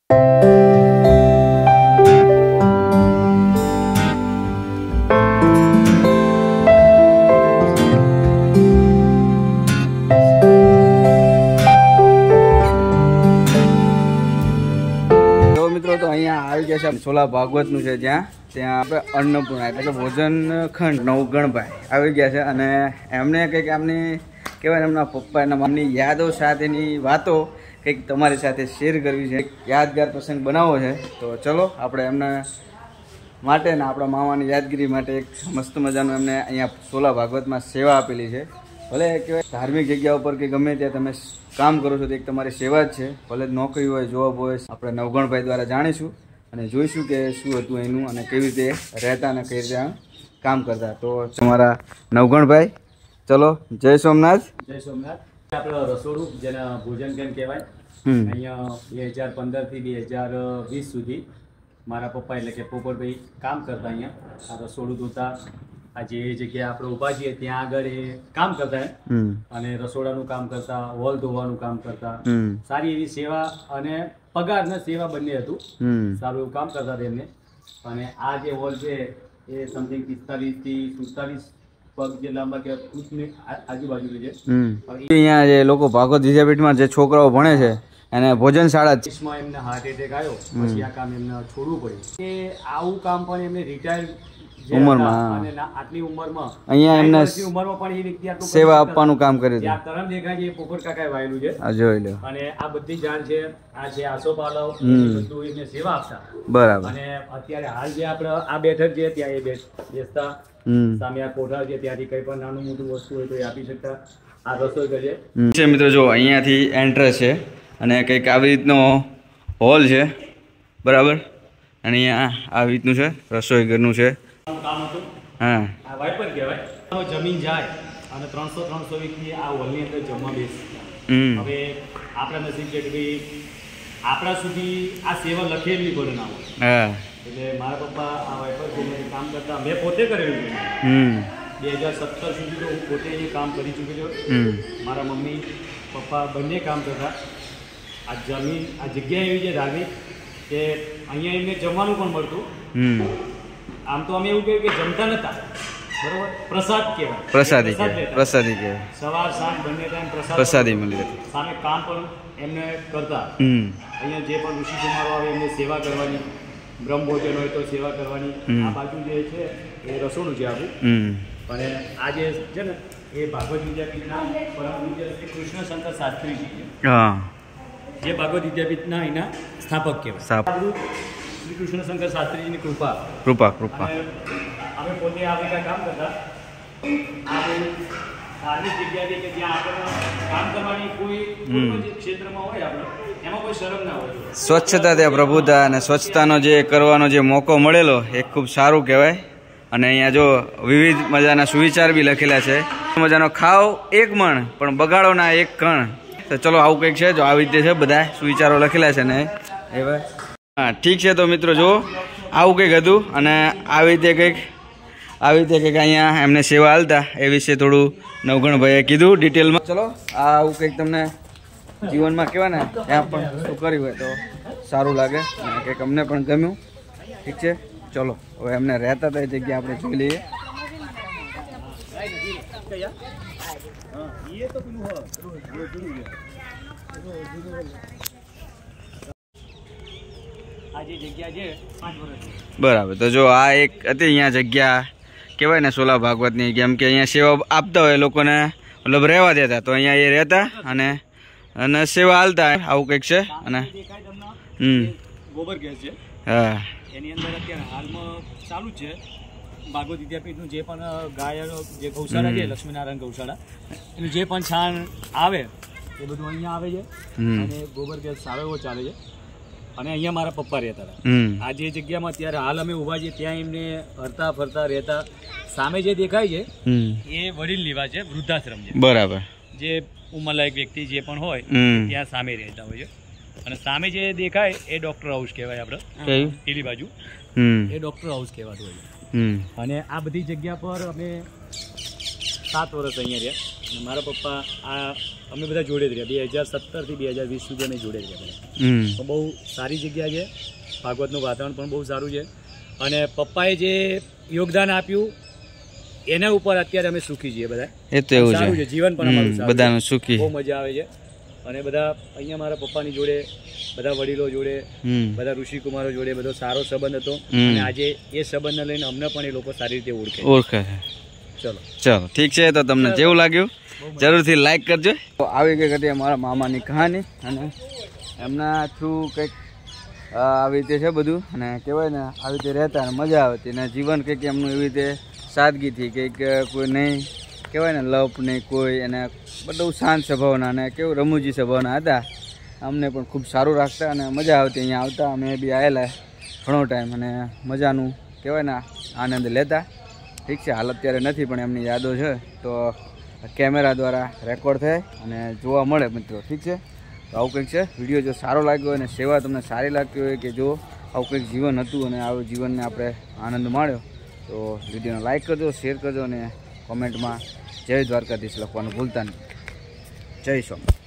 તો અહીંયા આવી ગયા છે સોલા ભાગવતનું છે ત્યાં આપણે અન્નપૂર્ણા એટલે કે ભોજન ખંડ નવગણભાઈ આવી ગયા છે અને એમને કંઈક એમની કહેવાય એમના પપ્પા એના મમ્મીની યાદો સાથેની વાતો કંઈક તમારી સાથે શેર કરવી છે, યાદગાર પ્રસંગ બનાવવો છે. તો ચલો આપણે એમના માટે ને આપણા મામાની યાદગીરી માટે એક મસ્ત મજાનું એમને અહીંયા સોલા ભાગવતમાં સેવા આપેલી છે. ભલે કહેવાય ધાર્મિક જગ્યા ઉપર કે ગમે ત્યાં તમે કામ કરો છો તો એક તમારી સેવા જ છે. ભલે નોકરી હોય, જોબ હોય, આપણે નવગણભાઈ દ્વારા જાણીશું અને જોઈશું કે શું હતું એનું અને કેવી રીતે રહેતા અને કઈ રીતે કામ કરતા. તો તમારા નવગણભાઈ, ચલો જય સોમનાથ. જય સોમનાથ. આપણે રસોડું જેને ભોજન કેમ કહેવાય, અહીંયા 2015 થી 2020 સુધી મારા પપ્પા એટલે કે પોપટભાઈ કામ કરતા. અહીંયા આ રસોડું ધોતા, આ જે જગ્યાએ આપણે ઊભા છીએ ત્યાં આગળ એ કામ કરતા અને રસોડાનું કામ કરતા, હોલ ધોવાનું કામ કરતા. સારી એવી સેવા અને પગાર ને સેવા બંને હતું. સારું એવું કામ કરતા તેમને. અને આ જે હોલ છે એ સમથિંગ 45 થી 47 પગ જે લાંબા કે ફૂટની આજુબાજુ છે. અહીંયા જે લોકો ભાગવત વિદ્યાપીઠમાં જે છોકરાઓ ભણે છે અને ભોજન શાળા એમને હાર્ટ એટેક આવ્યો, પછી આ કામ એમને છોડવું પડ્યું. કે આવું કામ પણ એમને રિટાયર ઉંમરમાં આટલી ઉંમરમાં અહીંયા એમને ઉંમરમાં પણ એ વ્યક્તિ સેવા આપવાનું કામ કર્યું હતું. આ તરમ દેખાય છે એ પોપટ કાકાએ વાયેલું છે. જોઈ લો. અને આ બધી જાણ છે, આ છે આસોપાલવ, બધું એને સેવા આપતા. બરાબર. અને અત્યારે હાલ જે આપણે આ બેઠક છે ત્યાં એ બેસતા, સામે આ કોઠાર છે ત્યાંથી કઈ પણ નાનું મોટું વસ્તુ હોય તો એ આપી શકતા. આ રસોઈ કરીએ છે મિત્રો. જો અહીંયાથી એન્ટ્રન્સ છે અને કંઈક આવી રીતનો હોલ છે, બરાબર. અને અહીંયા આવી રીતનું છે રસોઈ ઘરનું છે. કામ હતું. હા, આ વાઇપર કહેવાય. જમીન જાય અને 300 વ્યક્તિ આ હોલની અંદર જમવા બેસે. હવે આપણા નસીબ છે કે ભાઈ આપણા સુધી આ સેવા લખેલી પડે ના હોય. એટલે મારા પપ્પા આ વાઇપર ગમે કામ કરતા. મેં પોતે કરેલું છે. 2017 સુધી તો હું પોતે એ કામ કરી ચૂકેલો. મારા મમ્મી પપ્પા બંને કામ કરતા. આ જમીન, આ જગ્યા એવી છે ધાર્મિક કે અહીંયા એમને જમવાનું પણ મળતું. આમ તો અમે એવું કહ્યું કે જમતા નતા, બરોબર, પ્રસાદ કહેવાય. પ્રસાદી કહેવાય. સવાર સાંજ બંને ટાઈમ પ્રસાદી મળી હતી. સામે કામ પણ એમને કરતા. અહીંયા જે પણ ઋષિ કુમારો આવે એમને સેવા કરવાની, બ્રહ્મભોજન હોય તો સેવા કરવાની. આ બાજુ જે છે એ રસોડું છે આખું. અને આ જે છે ને એ ભાગવત વિદ્યાપીઠના પરમ પૂજ્ય શ્રી કૃષ્ણ શંકર શાસ્ત્રીજી છે, જે ભાગવત વિદ્યાપીઠના એના સ્થાપક કહેવાય. શ્રી કૃષ્ણ શંકર શાસ્ત્રીજીની કૃપા. અમે પોતે આ બધા કામ કરતા. આ ધાર્મિક જગ્યાથી કે જ્યાં આપણે કામ કરવાની કોઈ ક્ષેત્રમાં હોય આપણે એમાં કોઈ શરમ ના હોય. સ્વચ્છતા, ત્યાં પ્રભુતા અને સ્વચ્છતાનો જે કરવાનો જે મોકો મળેલો એ ખૂબ સારું કહેવાય. અને અહીંયા જો વિવિધ મજાના સુવિચાર બી લખેલા છે. મજાનો ખાવ એક મણ પણ બગાડો ના એક કણ. તો ચલો આવું કંઈક છે. જો આવી રીતે છે બધા સુવિચારો લખેલા છે ને એવા. હા, ઠીક છે. તો મિત્રો જો આવું કંઈક હતું અને આવી રીતે કંઈક અહીંયા એમને સેવા હાલતા એ વિશે થોડું નવગણભાઈએ કીધું ડિટેલમાં. ચલો આવું કંઈક તમને જીવનમાં કહેવાય ને ત્યાં પણ શું કર્યું હોય તો સારું લાગે અને કંઈક અમને પણ ગમ્યું. ઠીક છે, ચલો હવે એમને રહેતા હતા એ જગ્યા આપણે જોઈ લઈએ. બરાબર. તો જો આ એક હતી અહીંયા જગ્યા કહેવાય ને સોલા ભાગવતની, કેમ કે અહીંયા સેવા આપતા હોય લોકોને, મતલબ રહેવા દેતા. તો અહીંયા એ રહેતા અને સેવા હાલતા. આવું કંઈક છે. અને ગોબર ગેસ છે. હા, એની અંદર અત્યારે હાલમાં ચાલુ છે ભાગવત વિદ્યાપીઠનું જે પણ ગાય જે ગૌશાળા છે, લક્ષ્મીનારાયણ ગૌશાળા, એનું જે પણ છાણ આવે એ બધું અહીંયા આવે છે. અને ગોબર ગેસ સારો એવો ચાલે છે. અને અહીંયા મારા પપ્પા રહેતા હતા. આ જે જગ્યામાં અત્યારે હાલ અમે ઉભા છીએ ત્યાં એમને હરતા ફરતા રહેતા. સામે જે દેખાય છે એ વડીલ નિવાસ છે, વૃદ્ધાશ્રમ છે. બરાબર. જે ઉંમરલાયક વ્યક્તિ જે પણ હોય ત્યાં સામે રહેતા હોય છે. અને સામે જે દેખાય એ ડોક્ટર હાઉસ કહેવાય. આપણે પેલી બાજુ એ ડોક્ટર હાઉસ કહેવાતું હોય છે. અને આ બધી જગ્યા પર અમે 7 વર્ષ અહીંયા રહ્યા. અને મારા પપ્પા આ અમે બધા જોડે જ રહ્યા 2017 થી 2020 સુધી અમે જોડે જ રહ્યા બધા. તો બહુ સારી જગ્યા છે, ભાગવતનું વાતાવરણ પણ બહુ સારું છે અને પપ્પાએ જે યોગદાન આપ્યું એના ઉપર અત્યારે અમે સુખી છીએ બધા. એ તો એવું સારું છે, જીવન પણ અમારું સારું બધાનું સુખી, બહુ મજા આવે છે. અને બધા અહીંયા મારા પપ્પાની જોડે બધા વડીલો જોડે બધા ઋષિકુમારો જોડે બધો સારો સંબંધ હતો અને આજે એ સંબંધને લઈને અમને પણ એ લોકો સારી રીતે ઓળખે છે. ચલો ઠીક છે. તો તમને જેવું લાગ્યું જરૂરથી લાઈક કરજો. તો આવી ગઈ હતી અમારા મામાની કહાની અને એમના થ્રુ કંઈક આવી રીતે છે બધું અને કહેવાય ને આવી રીતે રહેતા અને મજા આવતી અને જીવન કંઈક એમનું એવી રીતે સાદગીથી કંઈક કોઈ નહીં કહેવાય ને લપ નહીં કોઈ અને બધું શાંત સ્વભાવના અને કેવું રમૂજી સ્વભાવના હતા. અમને પણ ખૂબ સારું રાખતા અને મજા આવતી. અહીંયા આવતા અમે બી આવેલા ઘણો ટાઈમ અને મજાનું કહેવાય ને આનંદ લેતા. ઠીક છે, હાલ અત્યારે નથી પણ એમની યાદો છે તો કેમેરા દ્વારા રેકોર્ડ થાય અને જોવા મળે મિત્રો. ઠીક છે, તો આવું કંઈક છે. વિડીયો જો સારો લાગ્યો હોય અને સેવા તમને સારી લાગતી હોય કે જો આવું કંઈક જીવન હતું અને આવું જીવનને આપણે આનંદ માણ્યો તો વિડીયોને લાઈક કરજો, શેર કરજો અને કોમેન્ટમાં જય દ્વારકાધીશ લખવાનું ભૂલતા નહીં. જય સ્વામી.